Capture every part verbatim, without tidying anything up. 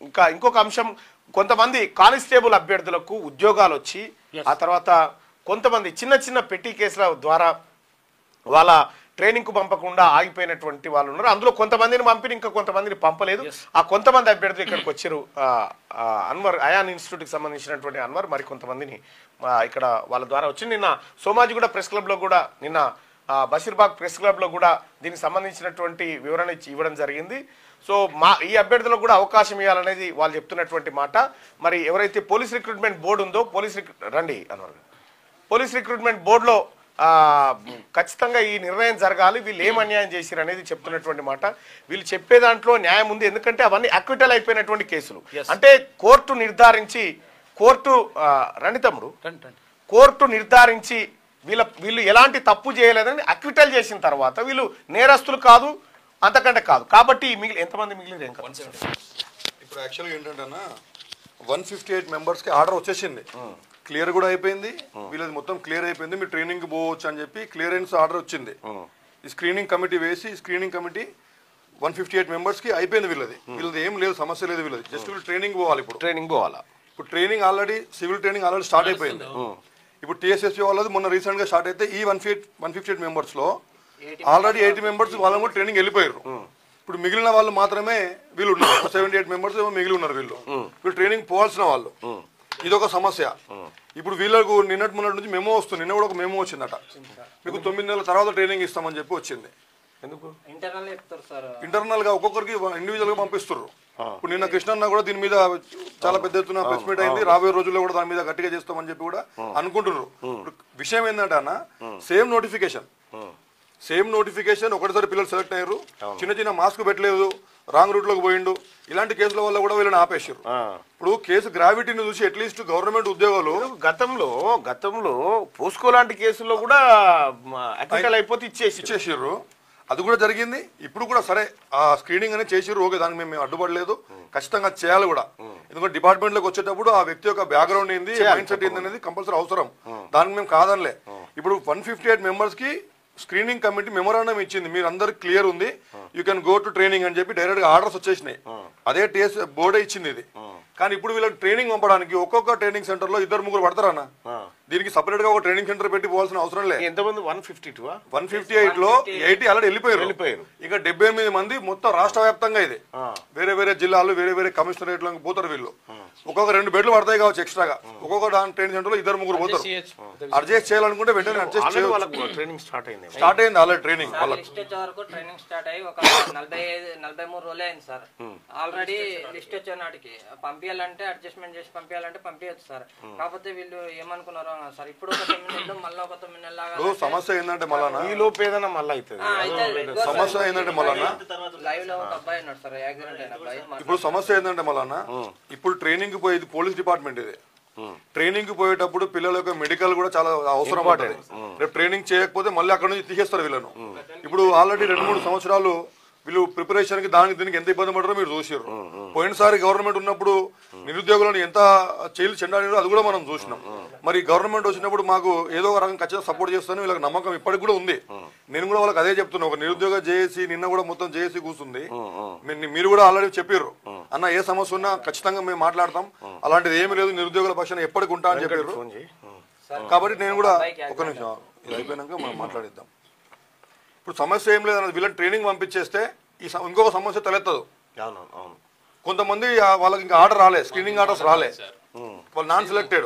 ఇంకా ఇంకొక అంశం, కొంతమంది కానిస్టేబుల్ అభ్యర్థులకు ఉద్యోగాలు వచ్చి ఆ తర్వాత కొంతమంది చిన్న చిన్న పెట్టి కేసుల ద్వారా వాళ్ళ ట్రైనింగ్ కు పంపకుండా ఆగిపోయినటువంటి వాళ్ళు ఉన్నారు. అందులో కొంతమందిని పంపిణీ, ఇంకా కొంతమందిని పంపలేదు. ఆ కొంతమంది అభ్యర్థులు ఇక్కడికి వచ్చారు. అన్వర్ అయాన్ ఇన్స్టిట్యూట్ కి సంబంధించినటువంటి అన్వర్ మరి కొంతమందిని ఇక్కడ వాళ్ళ ద్వారా వచ్చి నిన్న సోమాజిగూడ ప్రెస్ క్లబ్ లో కూడా నిన్న బషీర్బాగ్ ప్రెస్ క్లబ్ లో కూడా దీనికి సంబంధించినటువంటి వివరణ ఇచ్చి ఇవ్వడం జరిగింది. సో మా ఈ అభ్యర్థులకు కూడా అవకాశం ఇవ్వాలనేది వాళ్ళు చెప్తున్నటువంటి మాట. మరి ఎవరైతే పోలీస్ రిక్రూట్మెంట్ బోర్డు ఉందో పోలీస్ రండి అన్వర్ పోలీస్ రిక్రూట్మెంట్ బోర్డులో ఖచ్చితంగా ఈ నిర్ణయం జరగాలి, వీళ్ళు ఏం అన్యాయం చేశారు అనేది చెప్తున్నటువంటి మాట. వీళ్ళు చెప్పే దాంట్లో న్యాయం ఉంది, ఎందుకంటే అవన్నీ అక్విటల్ అయిపోయినటువంటి కేసులు. అంటే కోర్టు నిర్ధారించి కోర్టు రండి తమ్ముడు కోర్టు నిర్ధారించి వీళ్ళ వీళ్ళు ఎలాంటి తప్పు చేయలేదని అక్విటల్ చేసిన తర్వాత వీళ్ళు నేరస్తులు కాదు, అంతకంటే కాదు. కాబట్టి మిగిలి ఎంతమంది మిగిలింది ఏం కాదు. ఇప్పుడు యాక్చువల్గా ఏంటంటే వన్ ఫిఫ్టీ ఎయిట్ మెంబర్స్కి ఆర్డర్ వచ్చేసింది, క్లియర్ కూడా అయిపోయింది, వీళ్ళది మొత్తం క్లియర్ అయిపోయింది, మీరు ట్రైనింగ్ పోవచ్చు అని చెప్పి క్లియరెన్స్ ఆర్డర్ వచ్చింది. ఈ స్క్రీనింగ్ కమిటీ వేసి screening committee one fifty eight మెంబర్స్కి అయిపోయింది. వీళ్ళది వీళ్ళది ఏం లేదు, సమస్య లేదు, వీళ్ళది జస్ట్ వీళ్ళు ట్రైనింగ్ పోవాలి. ఇప్పుడు ట్రైనింగ్ పోవాలా? ఇప్పుడు training already civil training already start అయిపోయింది. ఇప్పుడు టీఎస్ఎస్పీ వాళ్ళది మొన్న రీసెంట్గా స్టార్ట్ అయితే ఈ one fifty one fifty eight మెంబర్స్లో ఆల్రెడీ ఎయిటీ మెంబర్స్ వాళ్ళని కూడా ట్రైనింగ్ వెళ్ళిపోయారు. ఇప్పుడు మిగిలిన వాళ్ళు మాత్రమే వీళ్ళు ఉన్నారు, సెవెంటీ ఎయిట్ మెంబర్స్ ఏమో మిగిలి ఉన్నారు. వీళ్ళు వీళ్ళు ట్రైనింగ్ పోవాల్సిన వాళ్ళు. ఇదొక సమస్య. ఇప్పుడు వీళ్ళకు నిన్నటి మొన్నటి నుంచి మెమో వస్తుంది, నిన్న కూడా ఒక మెమో వచ్చిందట, మీకు తొమ్మిది నెలల తర్వాత ట్రైనింగ్ ఇస్తామని చెప్పి వచ్చింది. ఎందుకు ఇంటర్నల్ గా ఒక్కొక్కరికి ఇండివిజువల్ గా పంపిస్తారు. ఇప్పుడు నిన్న కృష్ణన్న కూడా దీని మీద చాలా పెద్ద ఎత్తున ప్రెస్ మీట్ అయింది, రాబోయే రోజుల్లో కూడా దాని మీద గట్టిగా చేస్తామని చెప్పి కూడా అనుకుంటున్నారు. ఇప్పుడు విషయం ఏంటంటే అన్న, సేమ్ నోటిఫికేషన్ సేమ్ నోటిఫికేషన్ ఒకటిసారి పిల్లలు సెలెక్ట్ అయ్యారు, చిన్న చిన్న మాస్క్ పెట్టలేదు, రాంగ్ రూట్ లోకి పోయిండు, ఇలాంటి కేసుల వల్ల కూడా వీళ్ళని ఆపేసారు. ఇప్పుడు కేసు గ్రావిటీని చూసి అట్లీస్ట్ గవర్నమెంట్ ఉద్యోగాలు గతంలో గతంలో పోస్కో లాంటి కేసుల్లో కూడా అక్విటల్ అయిపోతే ఇచ్చేసి ఇచ్చేసారు, అది కూడా జరిగింది. ఇప్పుడు కూడా సరే ఆ స్క్రీనింగ్ అనేది చేసిర్రు, ఓకే, దానికి మేము అడ్డుపడలేదు, ఖచ్చితంగా చేయాలి కూడా. ఎందుకంటే డిపార్ట్మెంట్ లోకి వచ్చేటప్పుడు ఆ వ్యక్తి యొక్క బ్యాక్గ్రౌండ్ ఏంది, మైండ్ సెట్ ఏంది అనేది కంపల్సరీ అవసరం, దానికి మేము కాదనిలే. ఇప్పుడు వన్ ఫిఫ్టీ ఎయిట్ మెంబర్స్ కి స్క్రీనింగ్ కమిటీ మెమోరాండం ఇచ్చింది, మీరు అందరికి క్లియర్ ఉంది, you can go to training అని చెప్పి డైరెక్ట్ గా ఆర్డర్స్ వచ్చేసినాయి. అదే టీఎస్ బోర్డే ఇచ్చింది ఇది. కానీ ఇప్పుడు వీళ్ళకి ట్రైనింగ్ పంపడానికి ఒక్కొక్క ట్రైనింగ్ సెంటర్ లో ఇద్దరు ముగ్గురు పడతారన్న, దీనికి సపరేట్ గా ఒక ట్రైనింగ్ సెంటర్ పెట్టి పోవాల్సిన అవసరం లేదు. ఎంతమంది one fifty two one fifty eight లో ఎయిటీ ఆల్రెడీ వెళ్ళిపోయారు వెళ్ళిపోయారు ఇంకా డెబ్బై ఎనిమిది మంది మొత్తం రాష్ట్ర వ్యాప్తంగా ఇది వేరే వేరే జిల్లాలు వేరే వేరే కమిషనరేట్ లో పోతారు. వీళ్ళు ఒక్కొక్క రెండు బెడ్లు పడతాయి కావచ్చు ఎక్స్ట్రాగా, ఒక్కొక్క ట్రైనింగ్ సెంటర్ లో ఇద్దరు ముగ్గురు పోతారు. అడ్జస్ట్ చేయాలనుకుంటే వెంటనే అడ్జస్ట్ చేయవచ్చు. ట్రైనింగ్ స్టార్ట్ అయింది స్టార్ట్ అయింది ఆల్రెడీ ట్రైనింగ్ ట్రైనింగ్ స్టార్ట్ అయ్యి ఒక నలభై నలభై మూడు రోజులు అయింది సార్. ఆల్రెడీ లిస్ట్ వచ్చే నాటికి పంపించాలంటే అడ్జస్ట్మెంట్ చేసి పంపించాలంటే పంపించచ్చు సార్. కాకపోతే వీళ్ళు ఏమనుకున్నారు సార్, ఇప్పుడు ఒక తొమ్మిది నెలలు మళ్ళీ ఒక తొమ్మిది నెలలు సమస్య ఏంటంటే మళ్ళా ఈ లోపు ఏదైనా మళ్ళీ అవుతుంది. సమస్య ఏంటంటే మళ్ళా లైవ్ లో ఒక అబ్బాయి ఉన్నాడు సార్, యాక్సిడెంట్ అయిన అబ్బాయి. ఇప్పుడు సమస్య ఏంటంటే మళ్ళా ఇప్పుడు ట్రైనింగ్ పోయేది పోలీస్ డిపార్ట్మెంట్ ఇది. ట్రైనింగ్ పోయేటప్పుడు పిల్లల యొక్క మెడికల్ కూడా చాలా అవసరం పడుతుంది. రేపు ట్రైనింగ్ చేయకపోతే మళ్ళీ అక్కడ నుంచి తీసేస్తారు వీళ్ళను. ఇప్పుడు ఆల్రెడీ రెండు మూడు సంవత్సరాలు వీళ్ళు ప్రిపరేషన్ కి దానికి దీనికి ఎంత ఇబ్బంది పడరో మీరు చూసారు. పోయినసారి గవర్నమెంట్ ఉన్నప్పుడు నిరుద్యోగులను ఎంత చేలు చెండాడినో అది కూడా మనం చూసినాం. మరి గవర్నమెంట్ వచ్చినప్పుడు మాకు ఏదో ఒక రకం ఖచ్చితంగా సపోర్ట్ చేస్తాను వీళ్ళకి నమ్మకం ఇప్పటికి కూడా ఉంది. నేను కూడా వాళ్ళకి అదే చెప్తున్నా, ఒక నిరుద్యోగ జేఏసీ నిన్న కూడా మొత్తం జేఏసీ కూర్చుంది, మీరు కూడా ఆల్రెడీ చెప్పారు అన్న ఏ సమస్య ఉన్నా ఖచ్చితంగా మేము మాట్లాడతాం, అలాంటిది ఏమీ లేదు, నిరుద్యోగుల పక్షాన ఎప్పటికి ఉంటా అని చెప్పారు. కాబట్టి నేను కూడా ఒక నిమిషం ఇది అయిపోయినాక మనం మాట్లాడిద్దాం. ఇప్పుడు సమస్య ఏం లేదన్నది, వీళ్ళని ట్రైనింగ్ పంపించేస్తే ఈ ఇంకొక సమస్య తలెత్తదు. కొంతమంది వాళ్ళకి ఇంకా ఆర్డర్ రాలే, స్క్రీనింగ్ ఆర్డర్స్ రాలే, వాళ్ళు నాన్ సెలెక్టెడ్.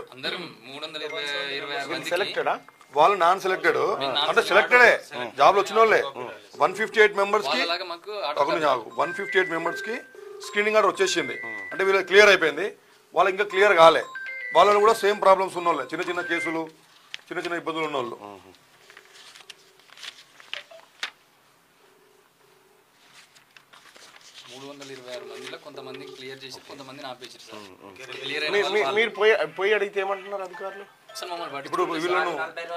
వాళ్ళు నాన్ సెలెక్టెడ్ అంటే సెలెక్టెడే జాబ్లు వచ్చిన వాళ్ళే. వన్ ఫిఫ్టీ ఎయిట్ మెంబర్స్ కి వన్ ఫిఫ్టీ ఎయిట్ మెంబర్స్ కి స్క్రీనింగ్ ఆర్డర్ వచ్చేసింది, అంటే వీళ్ళకి క్లియర్ అయిపోయింది. వాళ్ళకి ఇంకా క్లియర్ కాలే, వాళ్ళని కూడా సేమ్ ప్రాబ్లమ్స్ ఉన్న వాళ్ళే, చిన్న చిన్న కేసులు చిన్న చిన్న ఇబ్బందులు ఉన్న వాళ్ళు. మూడు వందల ఇరవై ఆరు మందిలో కొంతమంది క్లియర్ చేసి కొంతమందిని ఆపేసారు సార్. మీరు పోయి పోయి అడిగితే ఏమంటున్నారు అధికారులు? ఇప్పుడు వీళ్ళను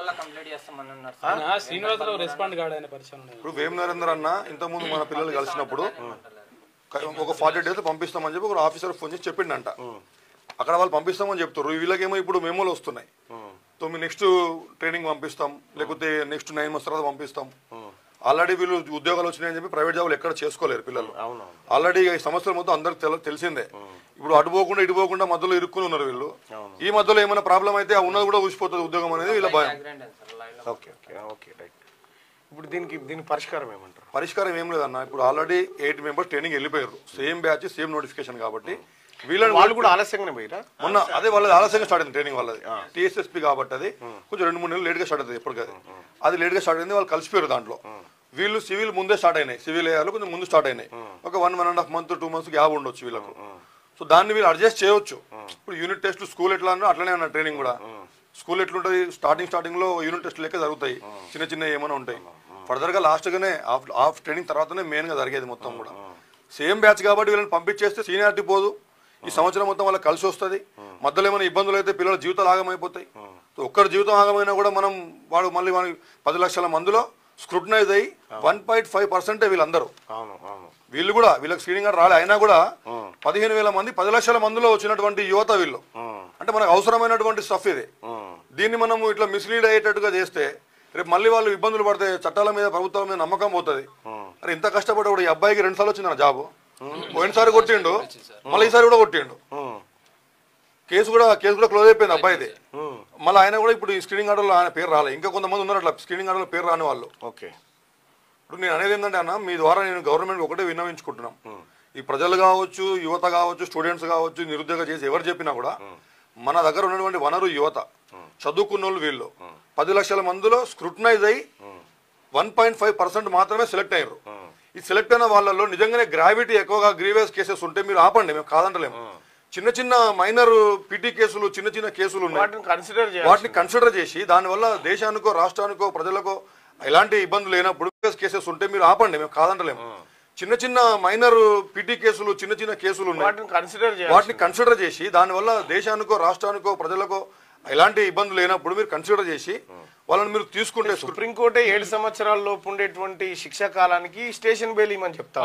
ఇప్పుడు వేమ్ నరేందర్ అన్న ఇంతకుముందు మన పిల్లలు కలిసినప్పుడు ఒక ఫార్టీ డేస్ పంపిస్తామని చెప్పి ఒక ఆఫీసర్ ఫోన్ చేసి చెప్పిండంట. అక్కడ వాళ్ళు పంపిస్తామని చెప్తారు, వీళ్ళకేమో ఇప్పుడు మెమోలు వస్తున్నాయి, తొమ్మిది నెక్స్ట్ ట్రైనింగ్ పంపిస్తాం, లేకపోతే నెక్స్ట్ నైన్ మంత్స్ తర్వాత పంపిస్తాం. ఆల్రెడీ వీళ్ళు ఉద్యోగాలు వచ్చినాయని చెప్పి ప్రైవేట్ జాబులు ఎక్కడ చేసుకోలేరు పిల్లలు. ఆల్రెడీ ఈ సమస్యల మొత్తం అందరికి తెలిసిందే. ఇప్పుడు అటు పోకుండా ఇటు పోకుండా మధ్యలో ఇరుక్కుని ఉన్నారు వీళ్ళు. ఈ మధ్యలో ఏమైనా ప్రాబ్లం అయితే ఆ ఉన్నది కూడా ఊసిపోతుంది ఉద్యోగం అనేది వీళ్ళ భయం. Okay okay okay right. ఇప్పుడు దీనికి దీనికి పరిష్కారం ఏమంటారు? పరిష్కారం ఏం లేదన్న. ఇప్పుడు ఆల్రెడీ ఎయిట్ మెంబర్స్ ట్రైనింగ్ వెళ్ళిపోయారు. సేమ్ బ్యాచ్ సేమ్ నోటిఫికేషన్ కాబట్టి వీళ్ళని వాళ్ళు కూడా ఆలస్యంగానే పోయిరా. మొన్న అదే వాళ్ళది ఆలస్యంగా స్టార్ట్ అయింది ట్రైనింగ్. వాళ్ళది టీఎస్ఎస్పీ కాబట్టి అది కొంచెం రెండు మూడు నెలలు లేట్గా స్టార్ట్ అవుతుంది. ఎప్పటికది అది లేట్గా స్టార్ట్ అయింది. వాళ్ళు కలిసిపోయారు దాంట్లో. వీళ్ళు సివిల్ ముందే స్టార్ట్ అయినాయి. సివిల్ వేయాలి కొంచెం ముందు స్టార్ట్ అయినాయి. ఒక one one and half month two months gap ఉండొచ్చు వీళ్ళకు. సో దాన్ని వీళ్ళు అడ్జస్ట్ చేయొచ్చు. ఇప్పుడు యూనిట్ టెస్ట్ స్కూల్ ఎట్లా అన్నా అట్లనే అన్న ట్రైనింగ్ కూడా. స్కూల్ ఎట్లుంటుంది స్టార్టింగ్ స్టార్టింగ్ లో యూనిట్ టెస్ట్ లెక్క జరుగుతాయి. చిన్న చిన్న ఏమైనా ఉంటాయి. ఫర్దర్ గా లాస్ట్ గానే హాఫ్ ట్రైనింగ్ తర్వాతనే మెయిన్ గా జరిగేది మొత్తం కూడా. సేమ్ బ్యాచ్ కాబట్టి వీళ్ళని పంపించేస్తే సీనియారిటీ పోదు. ఈ సంవత్సరం మొత్తం వాళ్ళకి కలిసి వస్తుంది. మధ్యలో ఏమైనా ఇబ్బందులు అయితే పిల్లల జీవితాలు ఆగమైపోతాయి. ఒక్కరి జీవితం ఆగమైనా కూడా మనం వాడు మళ్ళీ మనకి పది లక్షల మందిలో స్క్రూటనైజ్ అయ్యి వన్ పాయింట్ ఫైవ్ పర్సెంటే వీళ్ళందరూ. వీళ్ళు కూడా వీళ్ళకి స్క్రీనింగ్ కార్డు రాలే అయినా కూడా పదిహేను వేల మంది పది లక్షల మందిలో వచ్చినటువంటి యువత వీళ్ళు. అంటే మనకు అవసరమైనటువంటి స్టఫ్ ఇది. దీన్ని మనం ఇట్లా మిస్లీడ్ అయ్యేటట్టుగా చేస్తే రేపు మళ్ళీ వాళ్ళు ఇబ్బందులు పడితే చట్టాల మీద ప్రభుత్వాల మీద నమ్మకం పోతుంది. అరే ఇంత కష్టపడి కూడా ఈ అబ్బాయికి రెండు సార్లు వచ్చింది జాబు. పోయినసారి కొట్టిండు మళ్ళీ ఈసారి కూడా కొట్టిండు. కేసు కూడా కేసు కూడా క్లోజ్ అయిపోయింది అబ్బాయిది. మళ్ళీ ఆయన కూడా ఇప్పుడు ఈ స్క్రీనింగ్ ఆర్డర్లో ఆయన పేరు రాలేదు. ఇంకా కొంతమంది ఉన్నారు అట్లా స్క్రీనింగ్ ఆర్డర్లో పేరు రాని వాళ్ళు. ఓకే. ఇప్పుడు నేను అనేది ఏంటంటే అన్న మీ ద్వారా నేను గవర్నమెంట్ ఒకటే విన్నవించుకుంటున్నాం. ఈ ప్రజలు కావచ్చు యువత కావచ్చు స్టూడెంట్స్ కావచ్చు నిరుద్యోగ చేసి ఎవరు చెప్పినా కూడా మన దగ్గర ఉన్నటువంటి వనరు యువత చదువుకున్న వాళ్ళు. వీళ్ళు పది లక్షల మందిలో స్క్రూటనైజ్ అయ్యి వన్ పాయింట్ ఫైవ్ పర్సెంట్ మాత్రమే సెలెక్ట్ అయ్యారు. ఈ సెలెక్ట్ అయిన వాళ్ళలో నిజంగానే గ్రావిటీ ఎక్కువగా గ్రీవియస్ కేసెస్ ఉంటే మీరు ఆపండి, మేము కాదంటలేము. చిన్న చిన్న మైనర్ పిటి కేసులు చిన్న చిన్న కేసులు ఉన్నాయి. వాటిని కన్సిడర్ చేసి దానివల్ల దేశానికో రాష్ట్రానికో ప్రజలకో ఎలాంటి ఇబ్బందులు లేనప్పుడు కేసెస్ ఉంటే మీరు ఆపండి, మేము కాదంటలేము. చిన్న చిన్న మైనర్ పిటి కేసులు చిన్న చిన్న కేసులు ఉన్నాయి. వాటిని కన్సిడర్ చేసి దానివల్ల దేశానికో రాష్ట్రానికో ప్రజలకో ఎలాంటి ఇబ్బందులు లేనప్పుడు మీరు కన్సిడర్ చేసి వాళ్ళని మీరు తీసుకుంటే సుప్రీంకోర్టే ఏడు సంవత్సరాల లోపు ఉండేటువంటి శిక్షా కాలానికి స్టేషన్ బెయిల్ ఇమని చెప్తా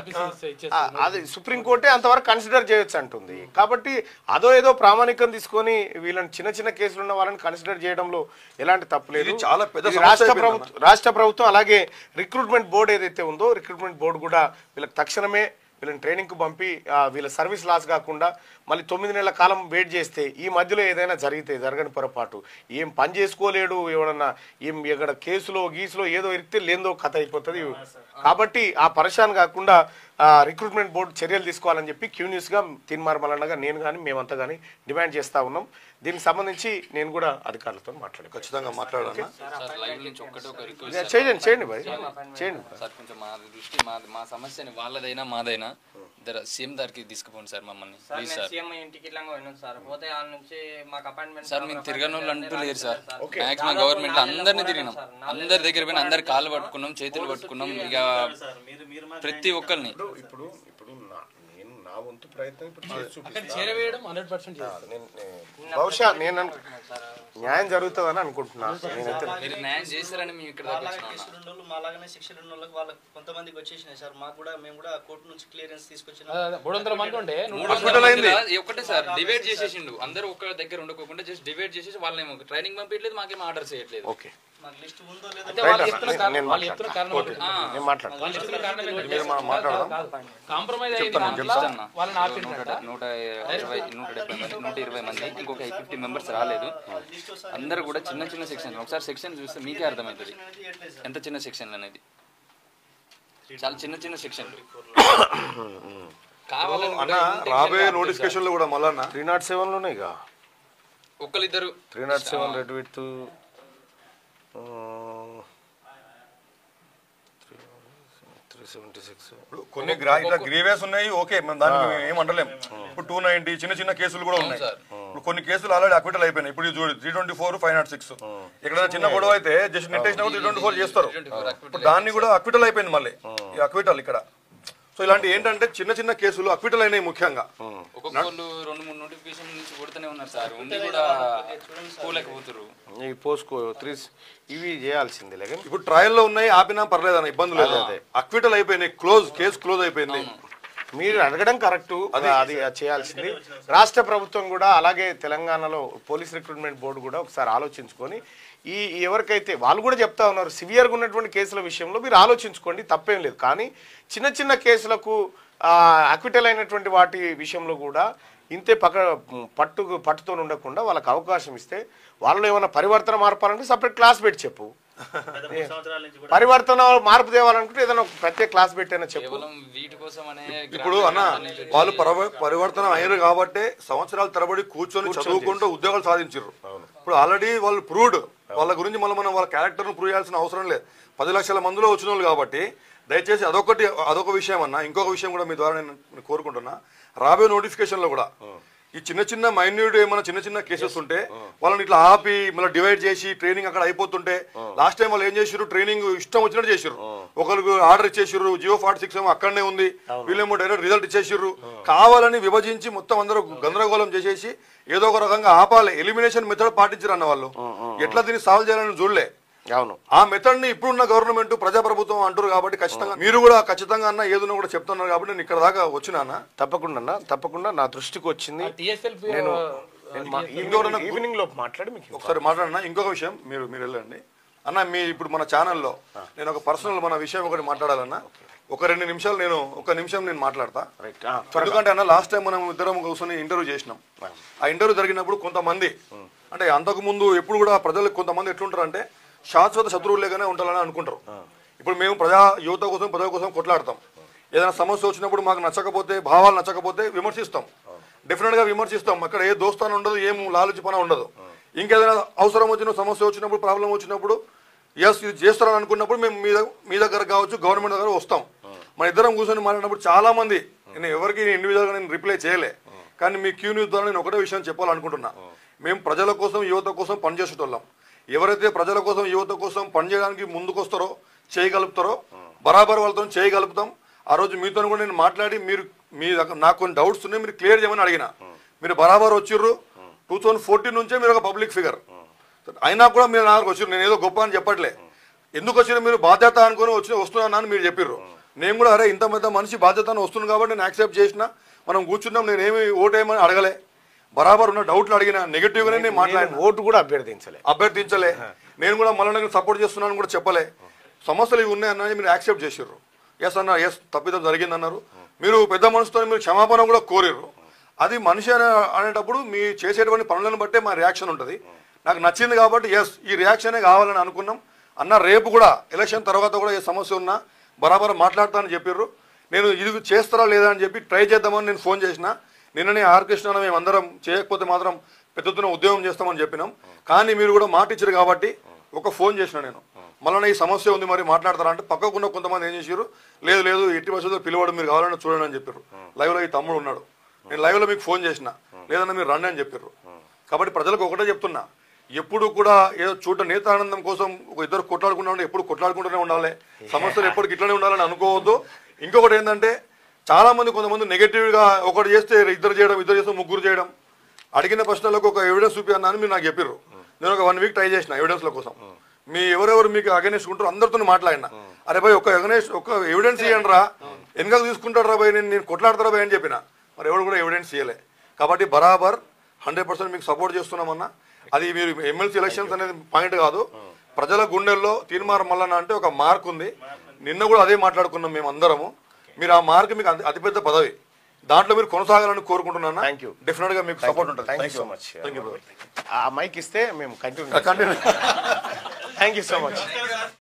అది సుప్రీంకోర్టే అంతవరకు కన్సిడర్ చేయొచ్చు అంటుంది. కాబట్టి అదో ఏదో ప్రామాణికం తీసుకొని వీళ్ళని చిన్న చిన్న కేసులు ఉన్న వాళ్ళని కన్సిడర్ చేయడంలో ఎలాంటి తప్పులేదు. చాలా పెద్ద రాష్ట్ర ప్రభుత్వం రాష్ట్ర ప్రభుత్వం అలాగే రిక్రూట్మెంట్ బోర్డు ఏదైతే ఉందో రిక్రూట్మెంట్ బోర్డు కూడా వీళ్ళకి తక్షణమే వీళ్ళని ట్రైనింగ్కి పంపి వీళ్ళ సర్వీస్ లాస్ కాకుండా మళ్ళీ తొమ్మిది నెలల కాలం వెయిట్ చేస్తే ఈ మధ్యలో ఏదైనా జరిగితే జరగని పొరపాటు ఏం పని చేసుకోలేడు ఎవడన్నా ఏం ఎక్కడ కేసులో గీసులో ఏదో ఇరిగితే లేదో కథ అయిపోతుంది. కాబట్టి ఆ పరిశాన్ కాకుండా రిక్రూట్మెంట్ బోర్డు చర్యలు తీసుకోవాలని చెప్పి క్యూ న్యూస్గా తీన్మార్మలన్నగా నేను కానీ మేమంతా కానీ డిమాండ్ చేస్తూ ఉన్నాం. దీనికి సంబంధించి నేను కూడా అధికారులతో మాట్లాడాను. ఖచ్చితంగా మాట్లాడాను. చేయండి చేయండి బాయ్ చేయండి సార్. కొంచెం మా దృష్టి మా మా సమస్యని వాళ్ళదైనా మాదైనా సీఎం దానికి తీసుకుపోండి సార్ మమ్మల్ని ప్లీజ్ సార్. సార్ మేము తిరగని వాళ్ళు అంటూ లేరు సార్. మాక్సిమం గవర్నమెంట్ అందరినీ తిరిగినాం, అందరి దగ్గర పోయినా అందరి కాళ్ళు పట్టుకున్నాం, చేతులు పట్టుకున్నాం. ఇక ప్రతి ఒక్కరిని ఇప్పుడు ఇప్పుడు నేను నా వంతు ప్రయత్నం బహుశా నేను న్యాయం జరుగుతుందని అనుకుంటున్నాను. మీరు న్యాయం చేస్తారని మేము ఇక్కడ మాలాగానే శిక్షణ ఉన్న వాళ్ళకి వాళ్ళకి కొంతమందికి వచ్చేసినాయి సార్. మాకు కూడా మేము కూడా కోర్టు నుంచి క్లియరెన్స్ తీసుకొచ్చిన మూడు వందల మంది ఉండే ఒకటే సార్ డివైడ్ చేసేసిండు. అందరూ ఒక దగ్గర ఉండకోకుండా జస్ట్ డివైడ్ చేసేసి వాళ్ళేమో ట్రైనింగ్ పంపించలేదు, మాకేమో ఆర్డర్ చేయట్లేదు. ఓకే మాకు లిస్ట్ ఉందో నూట ఇరవై నూట డెబ్బై మంది నూట ఇరవై మంది ఇంకొక ఫిఫ్టీ మెంబర్స్ రాలేదు. అందరూ కూడా చిన్న చిన్న సెక్షన్. ఒకసారి సెక్షన్ చూస్తే మీకే అర్థమవుతుంది ఎంత చిన్న సెక్షన్లు అనేది. చాలా చిన్న చిన్న సెక్షన్లు కావాలని రాబోయే నోటిఫికేషన్ లో కూడా మళ్ళా త్రీ నాట్ సెవెన్ లోనే ఒకళ్ళిద్దరు three nought seven read with కొన్ని ఇట్లా గ్రీవేస్ ఉన్నాయి. ఓకే మనం దానికి ఏం అంటలేము. ఇప్పుడు టూ నైన్టీ చిన్న చిన్న కేసులు కూడా ఉన్నాయి. ఇప్పుడు కొన్ని కేసులు ఆల్రెడీ అక్విటల్ అయిపోయినాయి. ఇప్పుడు చూడు three twenty four five nought six ఇక్కడ చిన్న గొడవ అయితే జస్ట్ నెట్ వేసినా త్రీ ట్వంటీ ఫోర్ చేస్తారు. ఇప్పుడు దాన్ని కూడా అక్విటల్ అయిపోయింది మళ్ళీ ఈ అక్విటల్ ఇక్కడ. సో ఇలాంటి ఏంటంటే చిన్న చిన్న కేసులు అక్విటల్ అయినాయి ముఖ్యంగా. ఒక్కొక్కళ్ళు రెండు మూడు నోటిఫికేషన్ నుంచి కొడుతూనే ఉన్నారు సార్. ఉండి కూడా పోలేకపోతారు. పోస్కో త్రీ ఇవి చేయాల్సిందే. ఇప్పుడు ట్రయల్ లో ఉన్నాయి, ఆపినా పర్లేదు అన్న ఇబ్బంది లేదు. అక్విటల్ అయిపోయినాయి, క్లోజ్ కేసు క్లోజ్ అయిపోయింది. మీరు అడగడం కరెక్టు, అది అది చేయాల్సింది. రాష్ట్ర ప్రభుత్వం కూడా అలాగే తెలంగాణలో పోలీస్ రిక్రూట్మెంట్ బోర్డు కూడా ఒకసారి ఆలోచించుకొని ఈ ఎవరికైతే వాళ్ళు కూడా చెప్తా ఉన్నారు సివియర్గా ఉన్నటువంటి కేసుల విషయంలో మీరు ఆలోచించుకోండి, తప్పేం లేదు. కానీ చిన్న చిన్న కేసులకు అక్విటల్ అయినటువంటి వాటి విషయంలో కూడా ఇంతే పక్క పట్టు పట్టుతో ఉండకుండా వాళ్ళకి అవకాశం ఇస్తే వాళ్ళు ఏమైనా పరివర్తన మార్పాలంటే సపరేట్ క్లాస్ పెట్టి చెప్పు. పరివర్తన మార్పు తేవాలనుకుంటే ఏదైనా ప్రత్యేక క్లాస్ పెట్టైనా చెప్పు. వీటి కోసం ఇప్పుడు అన్న వాళ్ళు పరివర్తన అయ్యారు కాబట్టి సంవత్సరాల తరబడి కూర్చొని చదువుకుంటూ ఉద్యోగాలు సాధించారు. ఇప్పుడు ఆల్రెడీ వాళ్ళు ప్రూవ్డ్, వాళ్ళ గురించి మళ్ళీ మనం వాళ్ళ క్యారెక్టర్ను ప్రూవ్ చేయాల్సిన అవసరం లేదు. పది లక్షల మందిలో వచ్చిన వాళ్ళు కాబట్టి దయచేసి అదొకటి అదొక విషయం అన్న. ఇంకొక విషయం కూడా మీ ద్వారా నేను కోరుకుంటున్నా, రాబోయే నోటిఫికేషన్ లో కూడా ఈ చిన్న చిన్న మైన్యూట్ ఏమైనా చిన్న చిన్న కేసెస్ ఉంటే వాళ్ళని ఇట్లా ఆపి మళ్ళీ డివైడ్ చేసి ట్రైనింగ్ అక్కడ అయిపోతుంటే లాస్ట్ టైం వాళ్ళు ఏం చేసారు, ట్రైనింగ్ ఇష్టం వచ్చినట్టు చేసారు. ఒకరికి ఆర్డర్ ఇచ్చేసారు, జియో ఫార్టీ సిక్స్ ఏమో అక్కడనే ఉంది, వీళ్ళేమో డైరెక్ట్ రిజల్ట్ ఇచ్చేసారు. కావాలని విభజించి మొత్తం అందరూ గందరగోళం చేసేసి ఏదో ఒక రకంగా ఆపాలి. ఎలిమినేషన్ మెథడ్ పాటించారు అన్న వాళ్ళు. ఎట్లా దీన్ని సాల్వ్ చేయాలని చూడలే. అవును, ఆ మెథడ్ ని ఇప్పుడున్న గవర్నమెంట్ ప్రజాప్రభుత్వం అంటారు కాబట్టి ఖచ్చితంగా మీరు కూడా ఖచ్చితంగా అన్న ఏదో కూడా చెప్తున్నారు కాబట్టి నేను ఇక్కడ దాకా వచ్చినా. తప్పకుండా తప్పకుండా నా దృష్టికి వచ్చింది. నేను ఈవినింగ్ లో మాట్లాడి మీకు ఒకసారి మాట్లాడినా. ఇంకొక విషయం, మీరు మీరు వెళ్ళండి అన్న. మీ ఇప్పుడు మన ఛానల్లో నేను ఒక పర్సనల్ మన విషయం ఒకటి మాట్లాడాలన్నా. ఒక రెండు నిమిషాలు నేను ఒక నిమిషం నేను మాట్లాడతా. ఎందుకంటే అన్న లాస్ట్ టైం మనం ఇద్దరం కూర్చొని ఇంటర్వ్యూ చేసినాం. ఆ ఇంటర్వ్యూ జరిగినప్పుడు కొంతమంది అంటే అంతకు ముందు ఎప్పుడు కూడా ప్రజలకు కొంతమంది ఎట్లుంటారు అంటే శాశ్వత శత్రువులేగానే ఉండాలని అనుకుంటారు. ఇప్పుడు మేము ప్రజా యువత కోసం ప్రజల కోసం కొట్లాడతాం. ఏదైనా సమస్య వచ్చినప్పుడు మాకు నచ్చకపోతే, భావాలు నచ్చకపోతే విమర్శిస్తాం, డెఫినెట్ గా విమర్శిస్తాం. అక్కడ ఏ దోస్తాను ఉండదు, ఏం లాలచి పని ఉండదు. ఇంకేదైనా అవసరం వచ్చిన సమస్య వచ్చినప్పుడు, ప్రాబ్లం వచ్చినప్పుడు ఎస్ ఇది చేస్తారని అనుకున్నప్పుడు మేము మీ మీ దగ్గర కావచ్చు, గవర్నమెంట్ దగ్గర వస్తాం. మన ఇద్దరం కూర్చొని మాట్లాడినప్పుడు చాలా మంది, నేను ఎవరికి ఇండివిజువల్గా నేను రిప్లై చేయలే, కానీ మీ క్యూ న్యూస్ ద్వారా నేను ఒకటే విషయం చెప్పాలనుకుంటున్నా. మేము ప్రజల కోసం యువత కోసం పనిచేసేటోళ్ళం. ఎవరైతే ప్రజల కోసం యువత కోసం పనిచేయడానికి ముందుకొస్తారో, చేయగలుగుతారో బరాబర్ వాళ్ళతో చేయగలుగుతాం. ఆ రోజు మీతో కూడా నేను మాట్లాడి మీరు మీ నాకు కొన్ని డౌట్స్ ఉన్నాయి, మీరు క్లియర్ చేయమని అడిగిన. మీరు బరాబర్ వచ్చిర్రు. టూ థౌజండ్ ఫోర్టీన్ నుంచే మీరు ఒక పబ్లిక్ ఫిగర్ అయినా కూడా మీరు నాకు వచ్చారు. నేను ఏదో గొప్ప అని చెప్పట్లే. ఎందుకు వచ్చినా మీరు బాధ్యత అనుకుని వచ్చి వస్తున్నాను అని మీరు చెప్పారు. నేను కూడా అరే ఇంత పెద్ద మనిషి బాధ్యతను వస్తుంది కాబట్టి నేను యాక్సెప్ట్ చేసిన, మనం కూర్చున్నాం. నేను ఏమి ఓటేయమని అడగలే, బరాబర్ ఉన్న డౌట్లు అడిగిన, నెగిటివ్ గానే నేను మాట్లాడిన. ఓటు కూడా అభ్యర్థించలే అభ్యర్థించలే నేను కూడా మళ్ళీ సపోర్ట్ చేస్తున్నాను కూడా చెప్పలే. సమస్యలు ఇవి ఉన్నాయన్న మీరు యాక్సెప్ట్ చేసారు. ఎస్ అన్న, ఎస్ తప్పిదం జరిగిందన్నారు. మీరు పెద్ద మనసుతో మీరు క్షమాపణ కూడా కోరారు. అది మనిషి అనే అనేటప్పుడు మీ చేసేటువంటి పనులను బట్టే మా రియాక్షన్ ఉంటుంది. నాకు నచ్చింది కాబట్టి ఎస్ ఈ రియాక్షనే కావాలని అనుకున్నాం. అన్న రేపు కూడా ఎలక్షన్ తర్వాత కూడా ఏ సమస్య ఉన్నా బరాబర్ మాట్లాడతానని చెప్పారు. నేను ఇది చేస్తారా లేదా అని చెప్పి ట్రై చేద్దామని నేను ఫోన్ చేసిన. నిన్ననే ఆర్ కృష్ణ మేము అందరం చేయకపోతే మాత్రం పెద్ద ఎత్తున ఉద్యోగం చేస్తామని చెప్పినాం. కానీ మీరు కూడా మాట ఇచ్చారు కాబట్టి ఒక ఫోన్ చేసిన నేను, మళ్ళీ ఈ సమస్య ఉంది మరి మాట్లాడతారా అంటే పక్కకున్న కొంతమంది ఏం చేశారు, లేదు లేదు ఎట్టి పరిస్థితుల్లో పిలవడం మీరు కావాలని చూడండి అని చెప్పారు. లైవ్లో ఈ తమ్ముడు ఉన్నాడు, నేను లైవ్లో మీకు ఫోన్ చేసిన, లేదన్నా మీరు రండి అని చెప్పారు. కాబట్టి ప్రజలకు ఒకటే చెప్తున్నా, ఎప్పుడు కూడా ఏదో చూడ నేతానందం కోసం ఒక ఇద్దరు కొట్లాడుకుంటా ఉంటే ఎప్పుడు కొట్లాడుకుంటూనే ఉండాలి. సమస్యలు ఎప్పటికి ఇట్లనే ఉండాలని అనుకోవద్దు. ఇంకొకటి ఏంటంటే చాలా మంది కొంతమంది నెగిటివ్గా ఒకటి చేస్తే ఇద్దరు చేయడం, ఇద్దరు చేస్తే ముగ్గురు చేయడం. అడిగిన ప్రశ్నలకు ఒక ఎవిడెన్స్ చూపి అన్నాను మీరు నాకు చెప్పారు. నేను ఒక వన్ వీక్ ట్రై చేసిన ఎవిడెన్స్ల కోసం. మీ ఎవరెవరు మీకు అగెనెస్ట్ ఉంటారో అందరితో మాట్లాడినా. అరే భయ్ ఒక అగెనెస్ట్ ఒక ఎవిడెన్స్ ఇవ్వండి రా, వెనక తీసుకుంటాడు రా భయ్, నేను నేను కొట్లాడతారా భయ్ అని చెప్పిన. మరి ఎవరు కూడా ఎవిడెన్స్ ఇవ్వలే. కాబట్టి బరాబర్ హండ్రెడ్ పర్సెంట్ మీకు సపోర్ట్ చేస్తున్నామన్నా. అది మీరు ఎమ్మెల్సీ ఎలక్షన్స్ అనేది పాయింట్ కాదు. ప్రజల గుండెల్లో తీర్మానం మల్లన్న అంటే ఒక మార్క్ ఉంది. నిన్న కూడా అదే మాట్లాడుకున్నాం మేము అందరము. మీరు ఆ మార్క్ మీకు అతిపెద్ద పదవి, దాంట్లో మీరు కొనసాగాలని కోరుకుంటున్నాను. Thank you. డెఫినెట్ గా మీకు సపోర్ట్ ఉంటుంది. Thank you so much. Thank you. ఆ మైక్ ఇస్తే మేము continue continue. Thank you so much.